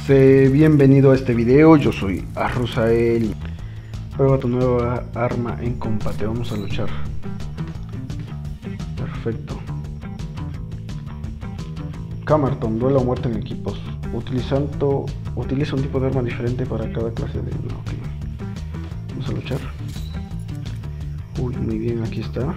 bienvenido a este video, yo soy Arrosael. Prueba tu nueva arma en combate, vamos a luchar. Perfecto. Camerton, duelo o muerte en equipos. Utiliza un tipo de arma diferente para cada clase de... No, okay. Vamos a luchar. Uy, muy bien, aquí está.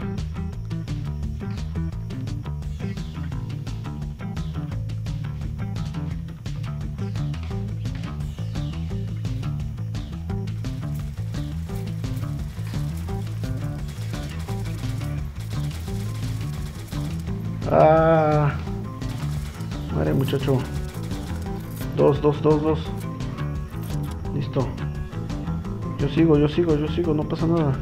Ah, madre muchacho. Dos. Listo. Yo sigo, no pasa nada.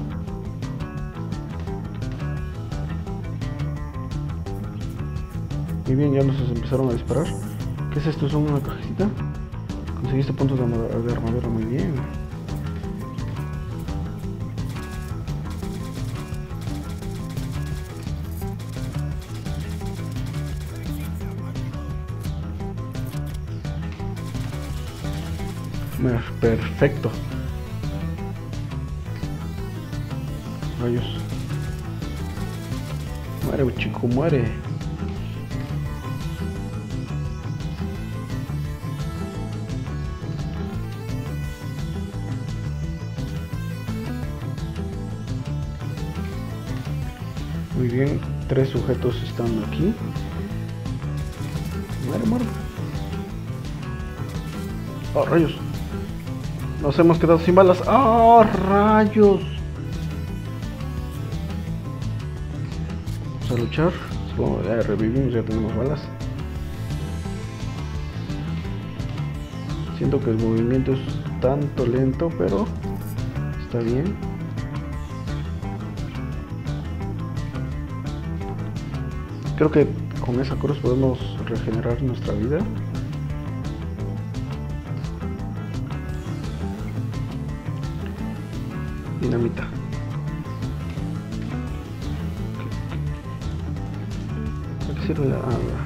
Muy bien, ya nos empezaron a disparar. ¿Qué es esto? ¿Es una cajita? Conseguiste puntos de armadura, muy bien. Perfecto. Rayos. Muere, chico, muere. Muy bien, 3 sujetos están aquí. Muere. Oh, rayos. Nos hemos quedado sin balas. ¡Oh, rayos! Vamos a luchar. Supongo ya revivimos, ya tenemos balas. Siento que el movimiento es tanto lento, pero está bien. Creo que con esa cruz podemos regenerar nuestra vida. Dinamita. ¿Para qué sirve la agua?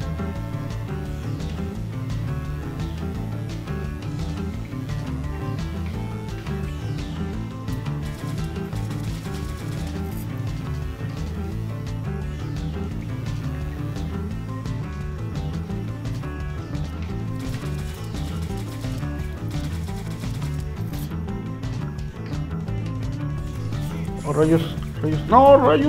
Oh, rayos. No, rayos.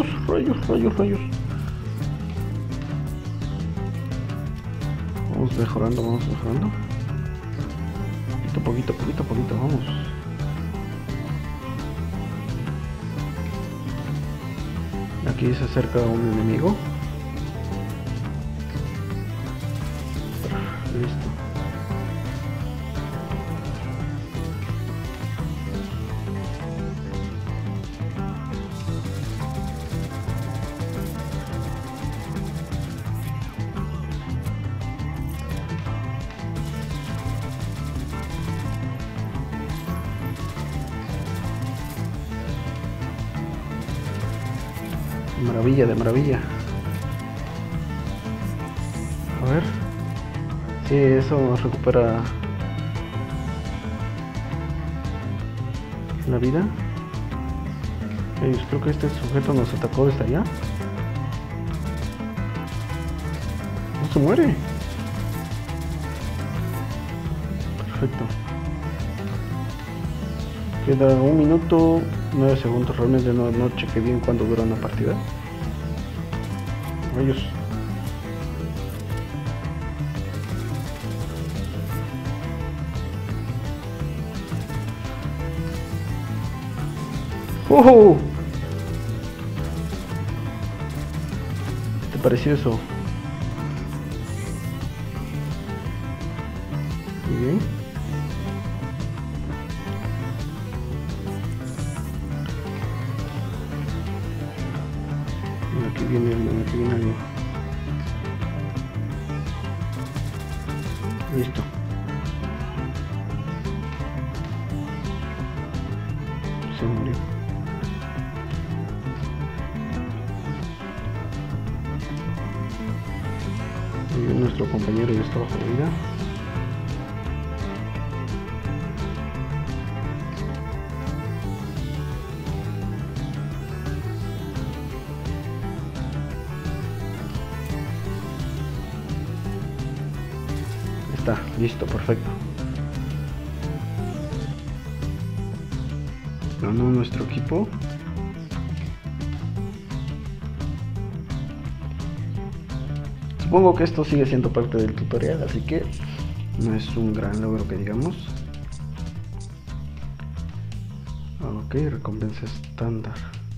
Vamos mejorando. Poquito, vamos. Aquí se acerca un enemigo. Listo. De maravilla. A ver. Sí, eso nos recupera la vida. Creo que este sujeto nos atacó desde allá. No se muere. Perfecto. Queda 1 minuto 9 segundos. Realmente no chequé bien cuánto dura una partida. Rayos. ¡Oh! ¿Qué te pareció eso? Muy bien. Aquí viene algo. Listo. Se murió. Y nuestro compañero ya está bajo vida. está, listo, perfecto. Ganó nuestro equipo. Supongo que esto sigue siendo parte del tutorial, así que no es un gran logro que digamos. Ok, recompensa estándar.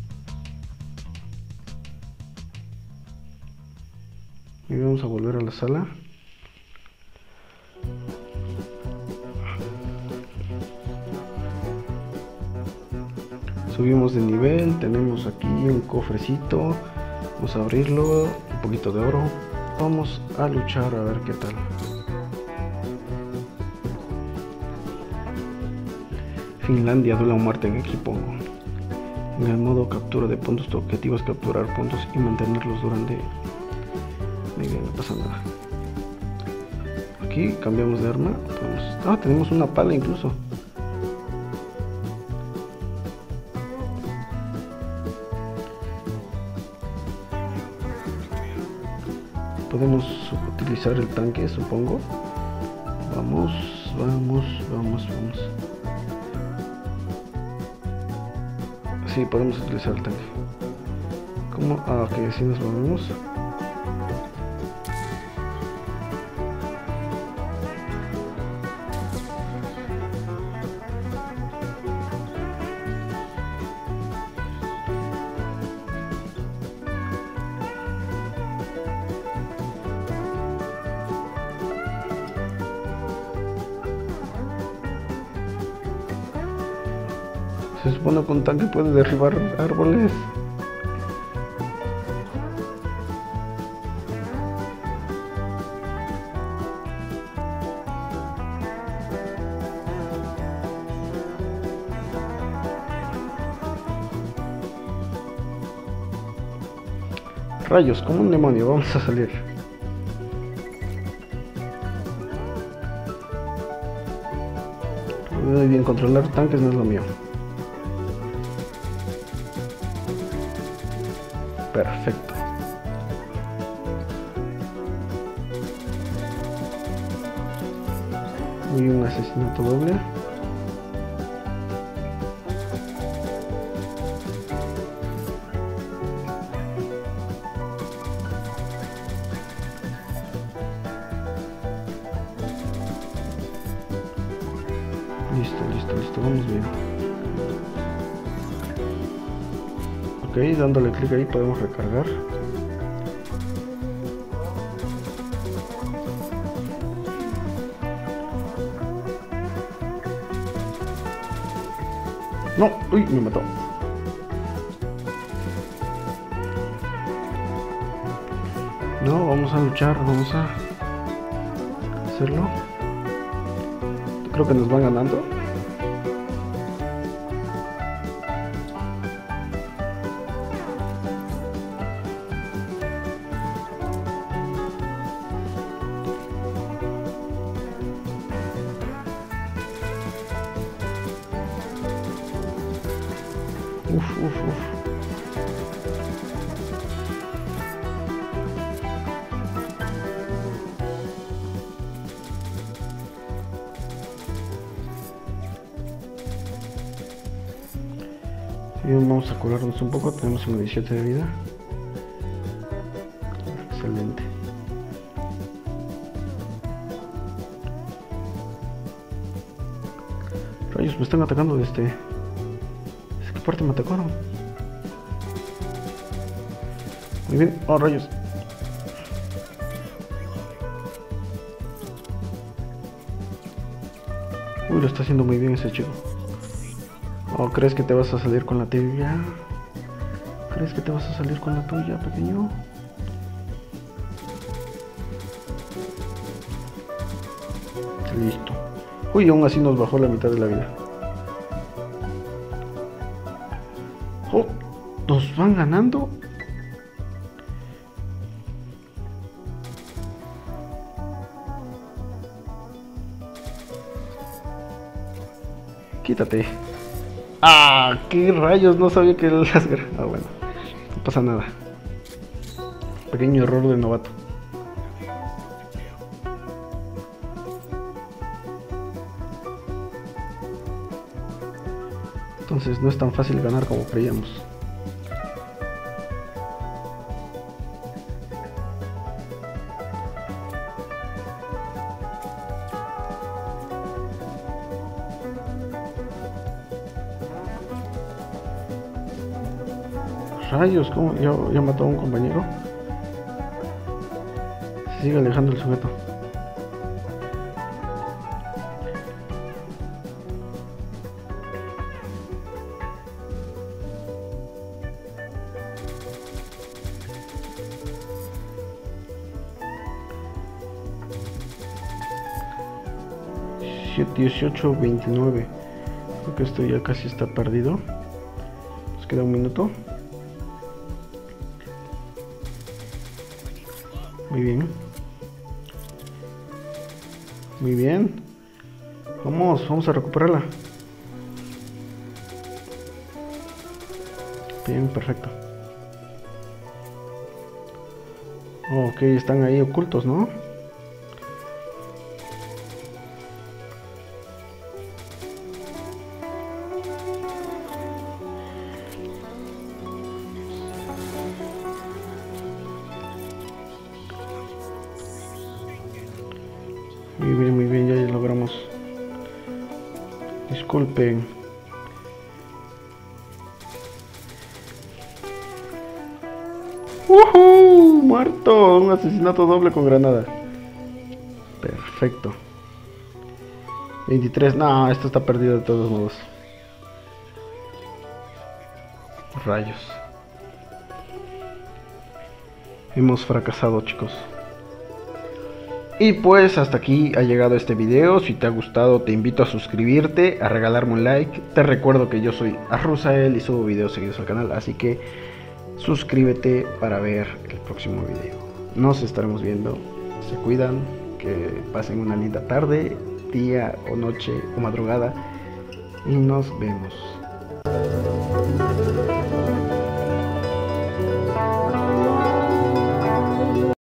Y vamos a volver a la sala. Subimos de nivel, tenemos aquí un cofrecito. Vamos a abrirlo, un poquito de oro. Vamos a luchar a ver qué tal. Finlandia, duelo a muerte en equipo. En el modo captura de puntos, tu objetivo es capturar puntos y mantenerlos durante... no pasa nada. Aquí cambiamos de arma. Tenemos una pala incluso. Podemos utilizar el tanque, supongo. Vamos. Sí, podemos utilizar el tanque. ¿Cómo? Ok, así nos movemos. Se supone que un tanque puede derribar árboles. Rayos, como un demonio, vamos a salir. Muy bien, controlar tanques no es lo mío. Perfecto. Y un asesinato doble. Listo, vamos bien. Ok, dándole clic ahí podemos recargar. No, uy, me mató. No, vamos a luchar, vamos a hacerlo. Creo que nos van ganando. Uf. Y vamos a curarnos un poco, tenemos un 17 de vida. Excelente. Rayos, me están atacando desde... ¿Desde qué parte me atacaron? Muy bien, oh rayos. Uy, lo está haciendo muy bien ese chico. ¿O crees que te vas a salir con la tuya? ¿Crees que te vas a salir con la tuya, pequeño? Listo. Uy, aún así nos bajó la mitad de la vida. Oh, nos van ganando. Quítate. Ah, qué rayos, no sabía que las... Ah, bueno, no pasa nada. Pequeño error de novato. Entonces no es tan fácil ganar como creíamos. Rayos, ¿cómo? Ya mató a un compañero. Se sigue alejando el sujeto. $18-29. Creo que esto ya casi está perdido. Nos queda un minuto. Muy bien. Muy bien. Vamos a recuperarla. Bien, perfecto. Ok, están ahí ocultos, ¿no? Muy bien, ya logramos. Disculpen. Muerto. Un asesinato doble con granada. Perfecto. 23. No, esto está perdido de todos modos. Rayos. Hemos fracasado, chicos. Y pues hasta aquí ha llegado este video. Si te ha gustado, te invito a suscribirte, a regalarme un like. Te recuerdo que yo soy Arruzael y subo videos seguidos al canal, así que suscríbete para ver el próximo video. Nos estaremos viendo. Se cuidan, que pasen una linda tarde, día o noche o madrugada y nos vemos.